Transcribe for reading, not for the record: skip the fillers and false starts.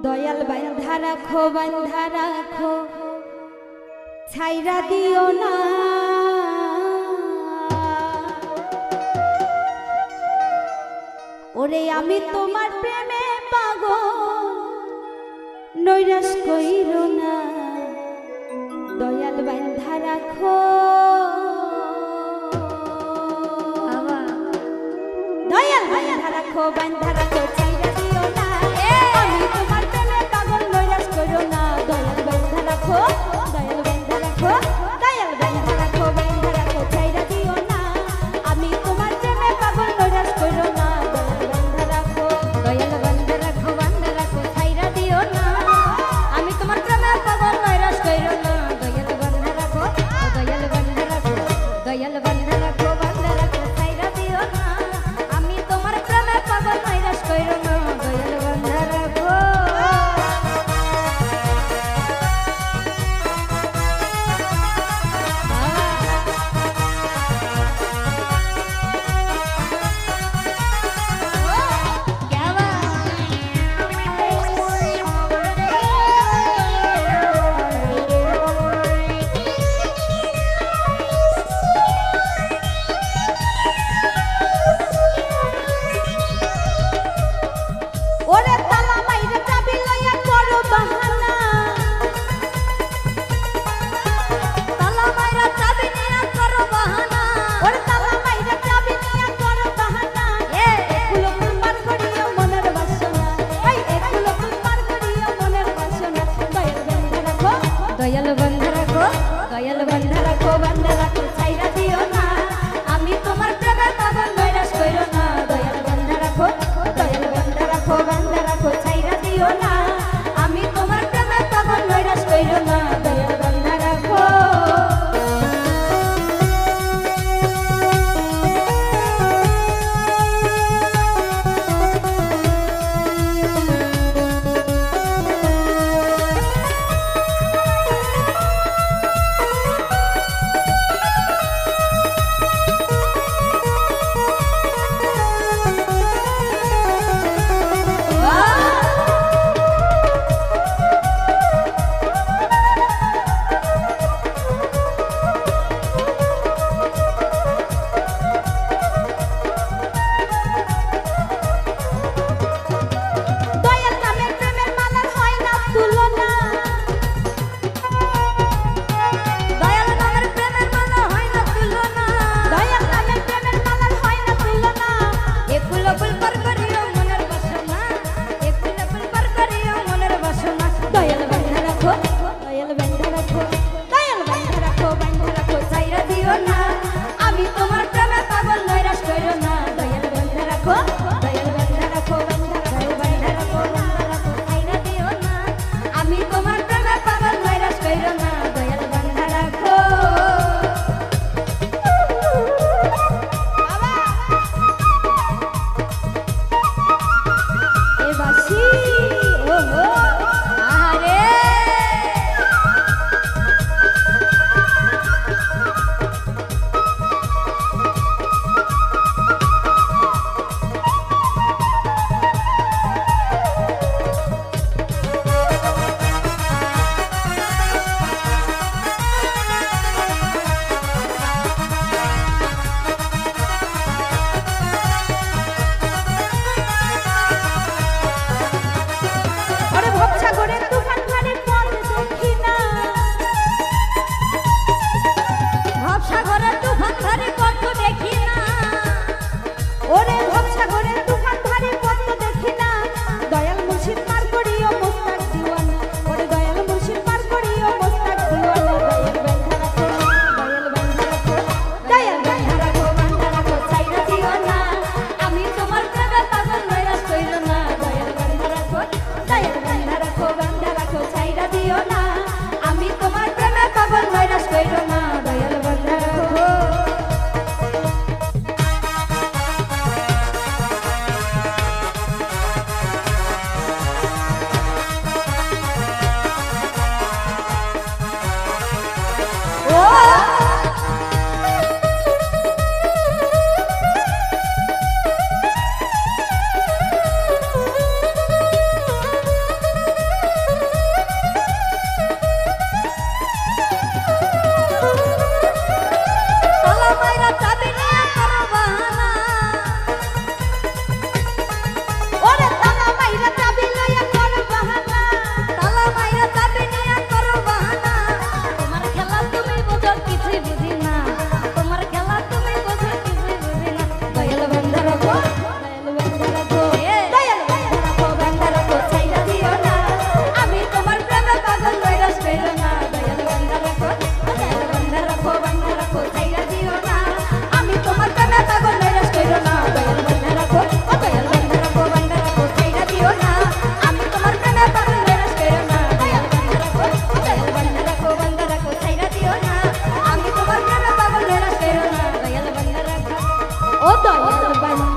দয়াল বান্ধা রাখো ছাইরা দিও না ওরে আমি তোমার প্রেমে পাগল নৈরাশ কইরো না দয়াল বান্ধা রাখো দয়াল বান্ধা রাখো ছাইরা দিও না আমি তোমার প্রেমে পাগল নৈরাশ কইরো না দয়াল বান্ধা রাখো দয়াল বান্ধা রাখো ছাইরা দিও না আমি তোমার প্রেমে পাগল নৈরাশ কইরো না দয়াল বান্ধা রাখো ছাইরা দিও না আমি তোমার প্রেমে পাগল নৈরাশ কইরো না দয়াল বান্ধা রাখো ছাইরা দিও না আমি তোমার প্রেমে পাগল নৈরাশ ও দয়াল বান্দা